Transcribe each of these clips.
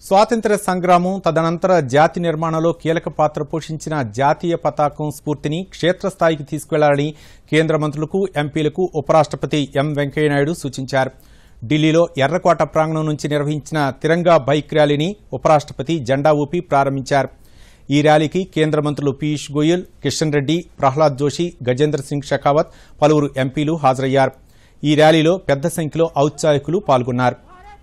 స్వాతంత్ర్య సంగ్రామం తదనంతర జాతి నిర్మాణంలో కీలక పాత్ర పోషించిన జాతీయ పతాకం స్ఫూర్తిని క్షేత్రస్థాయికి తీసుకెళ్లాలని కేంద్ర మంత్రులకు ఎంపీలకు ఉపరాష్ట్రపతి ఎం వెంకయ్యనాయుడు సూచించారు. ఢిల్లీలో ఎర్రకోట ప్రాంగణం నుంచి నిర్వహించిన తిరంగా బైక్ ర్యాలీని ఉపరాష్ట్రపతి జెండా ఊపి ప్రారంభించారు. ఈ ర్యాలీకి కేంద్ర మంత్రులు పీయూష్ గోయల్, కిషన్ రెడ్డి, ప్రహ్లాద్ జోషి, గజేంద్ర సింగ్ షెకావత్, పలువురు ఎంపీలు హాజరయ్యారు. ఈ ర్యాలీలో పెద్ద సంఖ్యలో ఔత్సాహికులు పాల్గొన్నారు.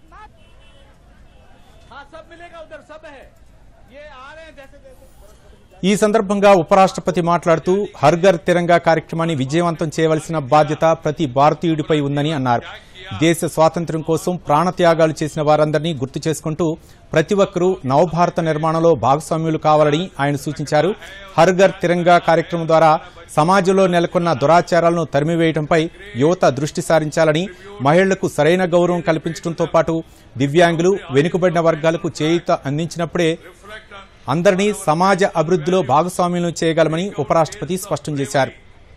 ఈ సందర్భంగా ఉపరాష్ట్రపతి మాట్లాడుతూ హర్ ఘర్ తిరంగా కార్యక్రమాన్ని విజయవంతం చేయవలసిన బాధ్యత ప్రతి భారతీయుడిపై ఉందని అన్నారు. దేశ స్వాతంత్ర్యం కోసం ప్రాణత్యాగాలు చేసిన వారందరినీ గుర్తు చేసుకుంటూ ప్రతి ఒక్కరూ నవభారత నిర్మాణంలో భాగస్వామ్యులు కావాలని ఆయన సూచించారు. హర్ ఘర్ తిరంగా కార్యక్రమం ద్వారా సమాజంలో నెలకొన్న దురాచారాలను తరిమివేయడంపై యువత దృష్టి సారించాలని, మహిళలకు సరైన గౌరవం కల్పించడంతో పాటు దివ్యాంగులు, వెనుకబడిన వర్గాలకు చేయూత అందించినప్పుడే అందరినీ సమాజ అభివృద్ధిలో భాగస్వామ్యం చేయగలమని ఉపరాష్ట్రపతి స్పష్టం చేశారు.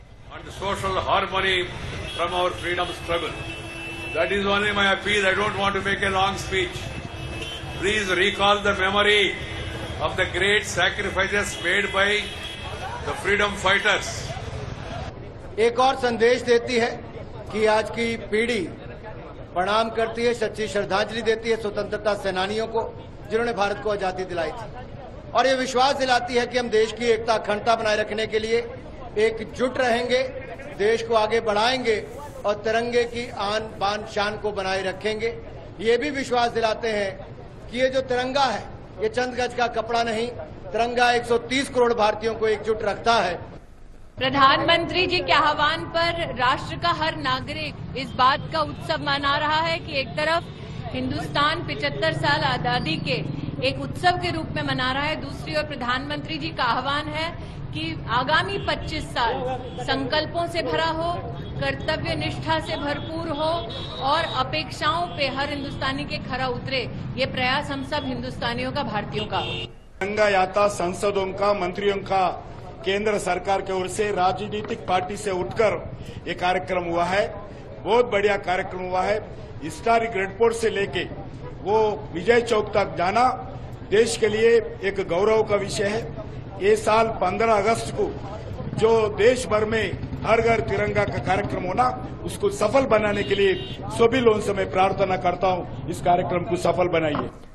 That is only my appeal. I don't want to make a long speech. Please recall the memory of the great sacrifices made by the freedom fighters. एक और संदेश देती है कि आज की पीढ़ी प्रणाम करती है, सच्ची श्रद्धांजलि देती है स्वतंत्रता सेनानियों को जिन्होंने भारत को आजादी दिलाई थी, और ये विश्वास दिलाती है कि हम देश की एकता अखंडता बनाए रखने के लिए एकजुट रहेंगे, देश को आगे बढ़ाएंगे और तिरंगे की आन बान शान को बनाए रखेंगे. ये भी विश्वास दिलाते हैं कि ये जो तिरंगा है ये चंद गज का कपड़ा नहीं, तिरंगा 130 करोड़ भारतीयों को एकजुट रखता है. प्रधानमंत्री जी के आह्वान पर राष्ट्र का हर नागरिक इस बात का उत्सव मना रहा है कि एक तरफ हिंदुस्तान 75 साल आजादी के एक उत्सव के रूप में मना रहा है, दूसरी ओर प्रधानमंत्री जी का आह्वान है कि आगामी 25 साल संकल्पों से भरा हो, कर्तव्य निष्ठा से भरपूर हो और अपेक्षाओं पे हर हिंदुस्तानी के खरा उतरे. ये प्रयास हम सब हिंदुस्तानियों का, भारतीयों का हो. तिरंगा यात्रा सांसदों का, मंत्रियों का, केंद्र सरकार की ओर से राजनीतिक पार्टी से उठकर ये कार्यक्रम हुआ है. बहुत बढ़िया कार्यक्रम हुआ है. हिस्टोरिक रेड फोर्ट से लेके वो विजय चौक तक जाना देश के लिए एक गौरव का विषय है. ये साल 15 अगस्त को जो देश भर में हर घर तिरंगा का कार्यक्रम होना, उसको सफल बनाने के लिए सभी लोगों से मैं प्रार्थना करता हूं, इस कार्यक्रम को सफल बनाइए.